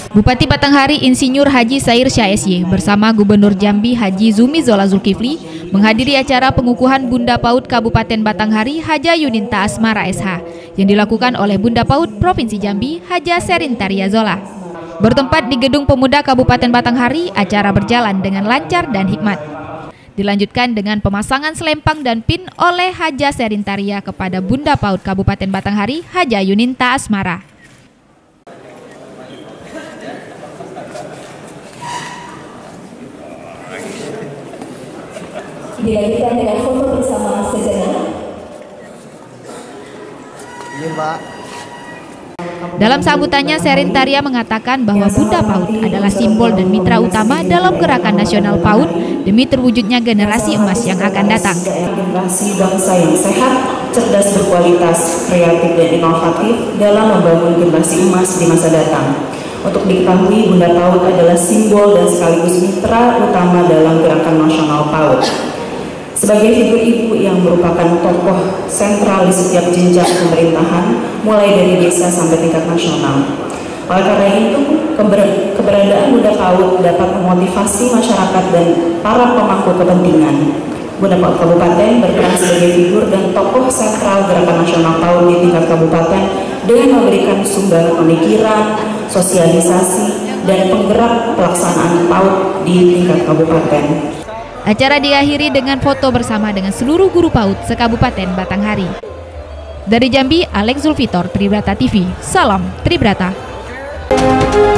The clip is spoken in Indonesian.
Bupati Batanghari Insinyur Haji Sair Syah SY bersama Gubernur Jambi Haji Zumi Zola Zulkifli menghadiri acara pengukuhan Bunda PAUD Kabupaten Batanghari Haja Yuninta Asmara SH yang dilakukan oleh Bunda PAUD Provinsi Jambi Haja Serintaria Zola. Bertempat di Gedung Pemuda Kabupaten Batanghari, acara berjalan dengan lancar dan hikmat. Dilanjutkan dengan pemasangan selempang dan pin oleh Haja Serintaria kepada Bunda PAUD Kabupaten Batanghari Haja Yuninta Asmara. Dilanjutkan dengan foto bersama sejenak. Ini, Pak. Dalam sambutannya, Serintaria mengatakan bahwa Bunda PAUD adalah simbol dan mitra utama dalam gerakan nasional PAUD demi terwujudnya generasi emas yang akan datang. Generasi bangsa yang sehat, cerdas, berkualitas, kreatif dan inovatif dalam membangun generasi emas di masa datang. Untuk diketahui, Bunda PAUD adalah simbol dan sekaligus mitra utama dalam gerakan nasional PAUD. Sebagai figur ibu yang merupakan tokoh sentral di setiap jenjang pemerintahan, mulai dari desa sampai tingkat nasional. Oleh karena itu, keberadaan Bunda PAUD dapat memotivasi masyarakat dan para pemangku kepentingan. Bunda PAUD Kabupaten berperan sebagai figur dan tokoh sentral gerakan nasional PAUD di tingkat kabupaten dengan memberikan sumbangan pemikiran, sosialisasi, dan penggerak pelaksanaan PAUD di tingkat kabupaten. Acara diakhiri dengan foto bersama dengan seluruh guru PAUD se-Kabupaten Batanghari. Dari Jambi, Alex Zulfitor, Tribrata TV. Salam Tribrata.